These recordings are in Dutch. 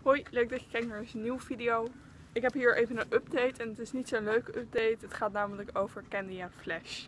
Hoi, leuk dat je kijkt naar een nieuwe video. Ik heb hier even een update en het is niet zo'n leuke update. Het gaat namelijk over Candy en Flash.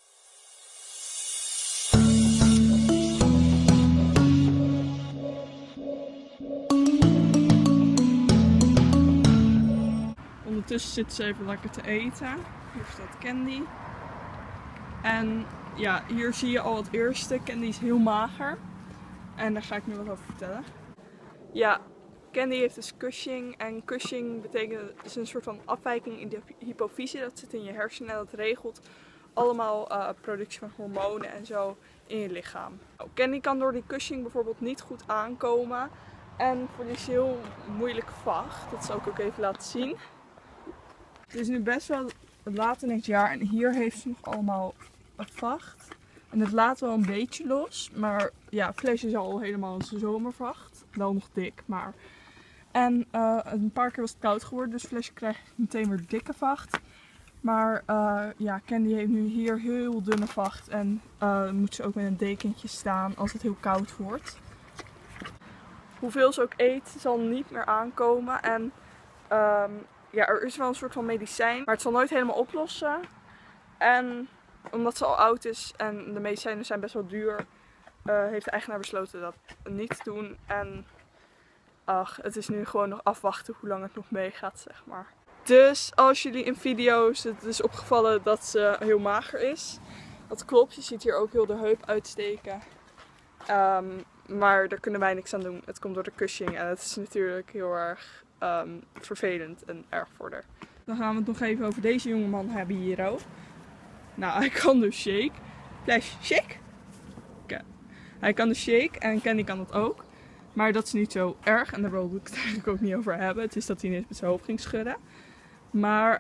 Ondertussen zitten ze even lekker te eten. Hier staat Candy. En ja, hier zie je al het eerste. Candy is heel mager. En daar ga ik nu wat over vertellen. Ja, Candy heeft dus Cushing. En Cushing betekent is een soort van afwijking in de hypofyse. Dat zit in je hersenen en dat regelt allemaal productie van hormonen en zo in je lichaam. Candy kan door die Cushing bijvoorbeeld niet goed aankomen. En verliest heel moeilijk vacht. Dat zal ik ook even laten zien. Het is nu best wel laat in het jaar en hier heeft ze nog allemaal vacht. En het laat wel een beetje los, maar ja, Flash is al helemaal in zijn zomervacht. Wel nog dik, maar... En een paar keer was het koud geworden, dus Flash krijgt meteen weer dikke vacht. Maar ja, Candy heeft nu hier heel dunne vacht en moet ze ook met een dekentje staan als het heel koud wordt. Hoeveel ze ook eet, zal niet meer aankomen. En ja, er is wel een soort van medicijn, maar het zal nooit helemaal oplossen. En omdat ze al oud is en de medicijnen zijn best wel duur, heeft de eigenaar besloten dat niet te doen. En ach, het is nu gewoon nog afwachten hoe lang het nog meegaat, zeg maar. Dus als jullie in video's het is opgevallen dat ze heel mager is, dat klopt. Je ziet hier ook heel de heup uitsteken. Maar daar kunnen wij niks aan doen. Het komt door de Cushing en het is natuurlijk heel erg vervelend en erg voor haar. Dan gaan we het nog even over deze jongeman hebben hier ook. Nou, hij kan dus shake. Flash, shake! Okay. Hij kan dus shake en Candy kan dat ook. Maar dat is niet zo erg en daar wil ik het eigenlijk ook niet over hebben. Het is dat hij ineens met zijn hoofd ging schudden. Maar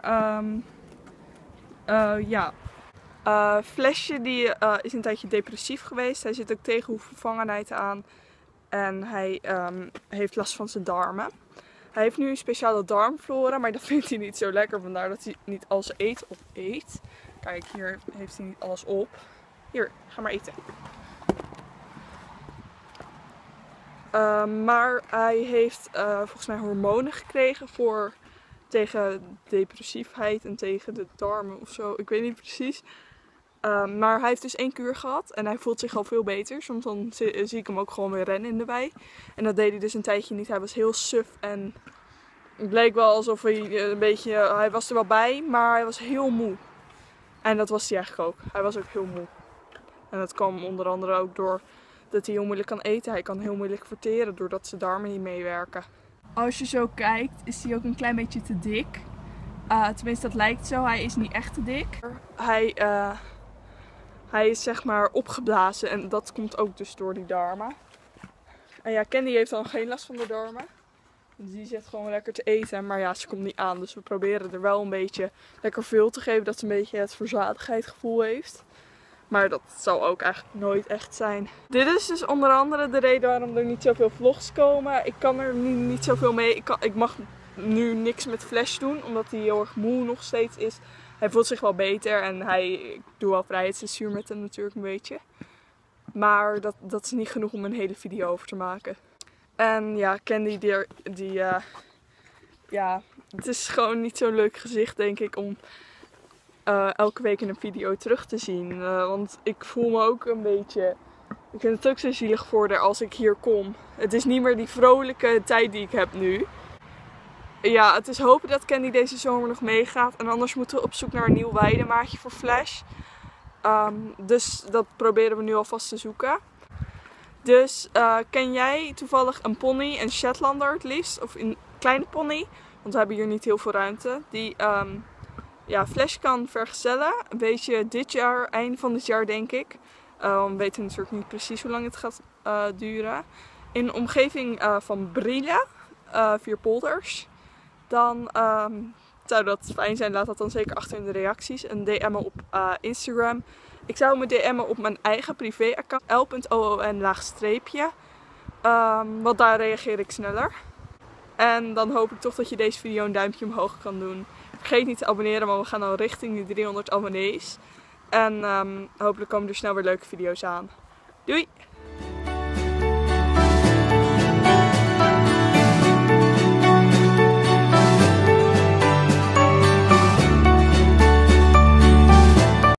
ja. Flashje die is een tijdje depressief geweest. Hij zit ook tegen vervangenheid aan. En hij heeft last van zijn darmen. Hij heeft nu een speciale darmflora, maar dat vindt hij niet zo lekker. Vandaar dat hij niet alles eet. Kijk, hier heeft hij niet alles op. Hier, ga maar eten. Maar hij heeft volgens mij hormonen gekregen tegen depressiefheid en tegen de darmen of zo. Ik weet niet precies. Maar hij heeft dus 1 kuur gehad en hij voelt zich al veel beter. Soms dan zie ik hem ook gewoon weer rennen in de wei. En dat deed hij dus een tijdje niet. Hij was heel suf en het bleek wel alsof hij een beetje... Hij was er wel bij, maar hij was heel moe. En dat was hij eigenlijk ook. Hij was ook heel moe. En dat kwam onder andere ook door dat hij heel moeilijk kan eten. Hij kan heel moeilijk verteren doordat zijn darmen niet meewerken. Als je zo kijkt is hij ook een klein beetje te dik. Tenminste dat lijkt zo. Hij is niet echt te dik. Hij is zeg maar opgeblazen en dat komt ook dus door die darmen. En ja, Candy heeft dan geen last van de darmen. Die zit gewoon lekker te eten, maar ja, ze komt niet aan. Dus we proberen er wel een beetje lekker veel te geven, dat ze een beetje het verzadigheidgevoel heeft. Maar dat zal ook eigenlijk nooit echt zijn. Dit is dus onder andere de reden waarom er niet zoveel vlogs komen. Ik kan er nu niet zoveel mee. Ik mag nu niks met Flash doen, omdat hij heel erg moe nog steeds is. Hij voelt zich wel beter en ik doe wel vrijheidsdressuur met hem natuurlijk een beetje. Maar dat is niet genoeg om een hele video over te maken. En ja, Candy ja, het is gewoon niet zo'n leuk gezicht denk ik om elke week in een video terug te zien. Want ik voel me ook een beetje... Ik vind het ook zo zielig voor haar als ik hier kom. Het is niet meer die vrolijke tijd die ik heb nu. Ja, het is hopen dat Candy deze zomer nog meegaat. En anders moeten we op zoek naar een nieuw weidemaatje voor Flash. Dus dat proberen we nu alvast te zoeken. Dus ken jij toevallig een pony, een Shetlander het liefst? Of een kleine pony? Want we hebben hier niet heel veel ruimte. Die ja, Flash kan vergezellen. Een beetje dit jaar, einde van dit jaar denk ik. We weten natuurlijk niet precies hoe lang het gaat duren. In de omgeving van Brielle, 4 polders. Dan zou dat fijn zijn. Laat dat dan zeker achter in de reacties. Een DM'en op Instagram. Ik zou me DM'en op mijn eigen privé-account. l.oon_. Want daar reageer ik sneller. En dan hoop ik toch dat je deze video een duimpje omhoog kan doen. Vergeet niet te abonneren, want we gaan al richting de 300 abonnees. En hopelijk komen er snel weer leuke video's aan. Doei!